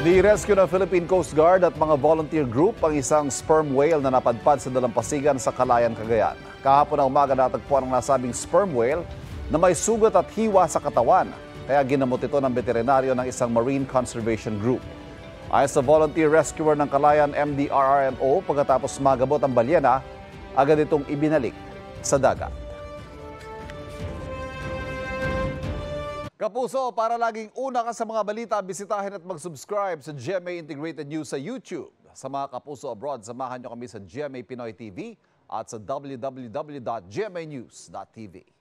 Ni-rescue ng Philippine Coast Guard at mga volunteer group ang isang sperm whale na napadpad sa dalampasigan sa Calayan, Cagayan. Kahapon na umaga natagpuan ang nasabing sperm whale na may sugat at hiwa sa katawan. Kaya ginamot ito ng veterinaryo ng isang marine conservation group. Ayon sa volunteer rescuer ng Calayan MDRRMO, pagkatapos magabot ang balyena, agad itong ibinalik sa dagat. Kapuso, para laging una ka sa mga balita, bisitahin at mag-subscribe sa GMA Integrated News sa YouTube. Sa mga kapuso abroad, samahan nyo kami sa GMA Pinoy TV at sa www.gmanews.tv.